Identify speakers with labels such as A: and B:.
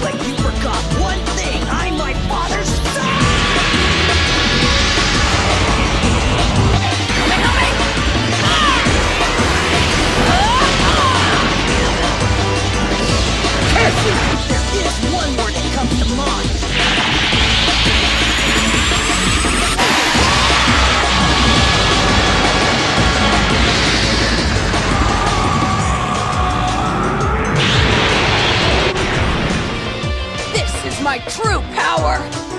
A: But you forgot one thing. I'm my father's son! There is one word that comes to mind.
B: This is my true power!